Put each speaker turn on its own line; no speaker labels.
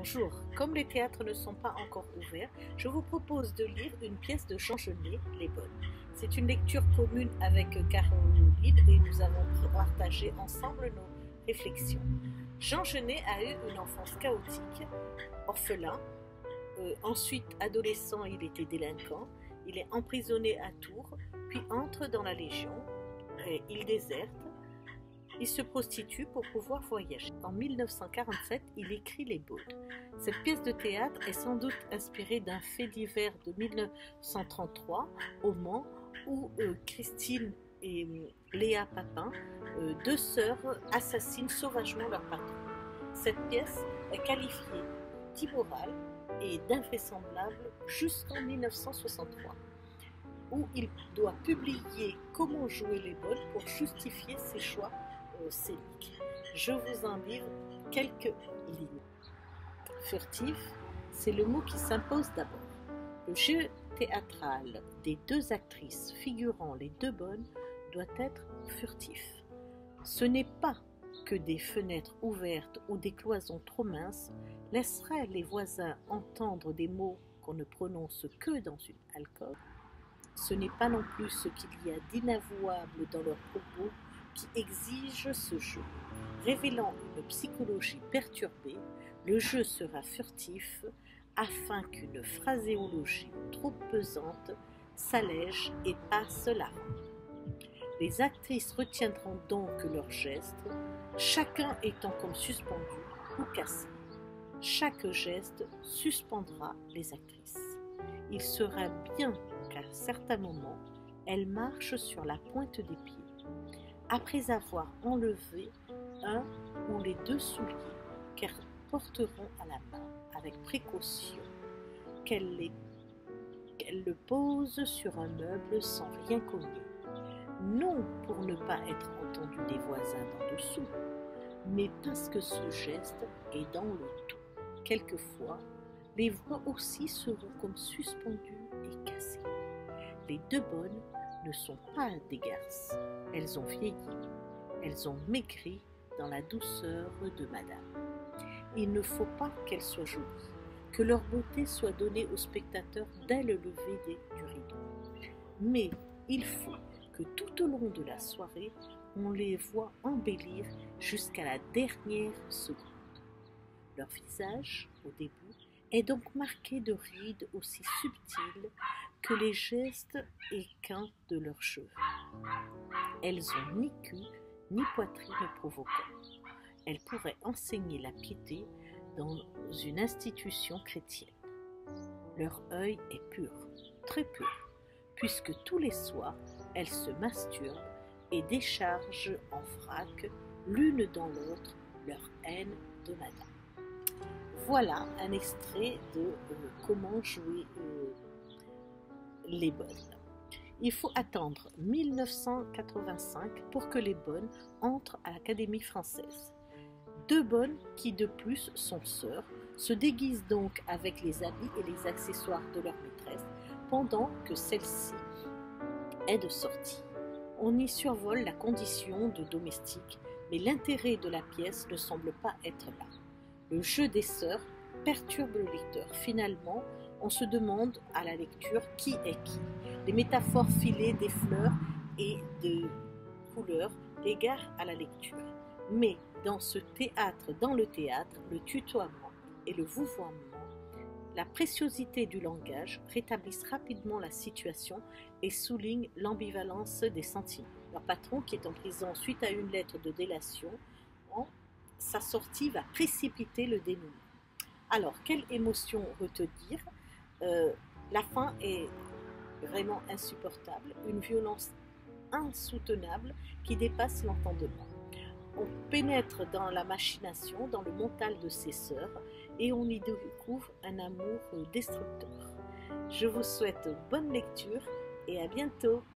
Bonjour, comme les théâtres ne sont pas encore ouverts, je vous propose de lire une pièce de Jean Genet, Les Bonnes. C'est une lecture commune avec Caroline et nous avons partagé ensemble nos réflexions. Jean Genet a eu une enfance chaotique, orphelin, ensuite adolescent il était délinquant, il est emprisonné à Tours, puis entre dans la Légion, et il déserte. Il se prostitue pour pouvoir voyager. En 1947, il écrit Les Bonnes. Cette pièce de théâtre est sans doute inspirée d'un fait divers de 1933 au Mans où Christine et Léa Papin, deux sœurs, assassinent sauvagement leur patron. Cette pièce est qualifiée d'immorale et d'invraisemblable jusqu'en 1963, où il doit publier Comment jouer les bonnes pour justifier ses choix scéniques. Je vous en livre quelques lignes. Furtif, c'est le mot qui s'impose d'abord. Le jeu théâtral des deux actrices figurant les deux bonnes doit être furtif. Ce n'est pas que des fenêtres ouvertes ou des cloisons trop minces laisseraient les voisins entendre des mots qu'on ne prononce que dans une alcôve. Ce n'est pas non plus ce qu'il y a d'inavouable dans leurs propos qui exige ce jeu. Révélant une psychologie perturbée, le jeu sera furtif afin qu'une phraséologie trop pesante s'allège et passe la rampe. Les actrices retiendront donc leurs gestes, chacun étant comme suspendu ou cassé. Chaque geste suspendra les actrices. Il sera bien qu'à certains moments, elles marchent sur la pointe des pieds, après avoir enlevé un ou les deux souliers qu'elles porteront à la main avec précaution, qu'elles le posent sur un meuble sans rien cogner, non pour ne pas être entendues des voisins d'en dessous, mais parce que ce geste est dans le tout. Quelquefois, les voix aussi seront comme suspendues et cassées. Les deux bonnes ne sont pas des garces, elles ont vieilli, elles ont maigri dans la douceur de madame. Il ne faut pas qu'elles soient jolies, que leur beauté soit donnée aux spectateurs dès le lever du rideau. Mais il faut que tout au long de la soirée, on les voit embellir jusqu'à la dernière seconde. Leur visage, au début, est donc marqué de rides aussi subtiles que les gestes équins de leurs cheveux. Elles ont ni cul ni poitrine provoquante. Elles pourraient enseigner la piété dans une institution chrétienne. Leur œil est pur, très pur, puisque tous les soirs, elles se masturbent et déchargent en vrac l'une dans l'autre leur haine de madame. Voilà un extrait de Comment jouer les bonnes. Il faut attendre 1985 pour que les bonnes entrent à l'Académie française. Deux bonnes qui de plus sont sœurs se déguisent donc avec les habits et les accessoires de leur maîtresse pendant que celle-ci est de sortie. On y survole la condition de domestique, mais l'intérêt de la pièce ne semble pas être là. Le jeu des sœurs perturbe le lecteur. Finalement, on se demande à la lecture qui est qui. Les métaphores filées des fleurs et de couleurs égarent à la lecture. Mais dans le théâtre, le tutoiement et le vouvoiement, la préciosité du langage rétablissent rapidement la situation et soulignent l'ambivalence des sentiments. Leur patron, qui est en prison suite à une lettre de délation, sa sortie va précipiter le dénouement. Alors, quelle émotion retenir ? La fin est vraiment insupportable, une violence insoutenable qui dépasse l'entendement. On pénètre dans la machination, dans le mental de ses sœurs, et on y découvre un amour destructeur. Je vous souhaite bonne lecture et à bientôt.